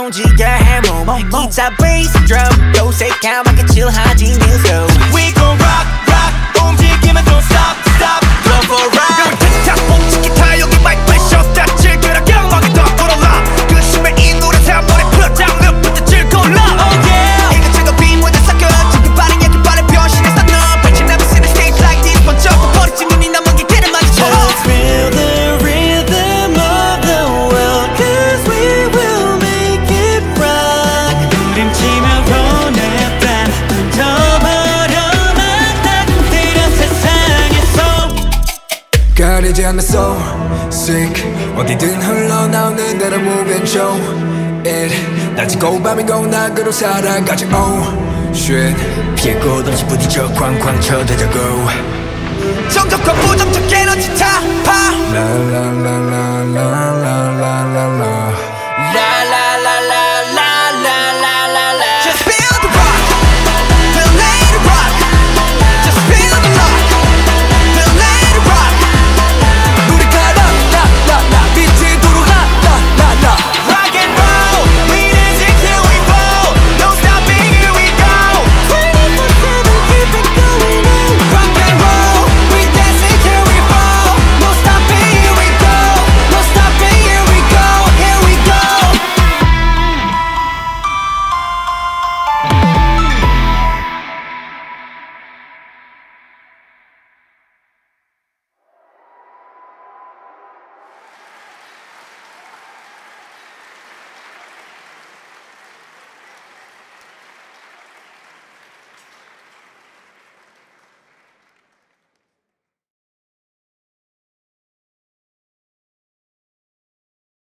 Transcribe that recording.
움직여 해몸 기타 베이스 드럼 요새까맣게 칠하지 뉴스 We gon' rock rock 움직이면 don't stop stop Go for a ride 틱탁 멈춘 기타 여기 마이크 쉬었다 즐겨라 경험이 더 불어라 그 심해 이 노래 다 머리 풀어 장르부터 즐거울라 Oh yeah 이것저것 빈무대 섞여 지금 빠른 약간 빠른 변신해서 너 Bet you never seen a stage like this 번쩍 버리지 눈이 남은 기대를 마주쳐 Let's feel the rhythm of the world Cause we will make it rock 부림치며 보냈다 던져버려만 따뜻한 세상에서 가리지 않는 soul sick 어디든 흘러나오는 대로 move and show it 낮이고 밤이고 낙으로 살아가지 oh shit 피해 곳 없이 부딪혀 쾅쾅 쳐대자고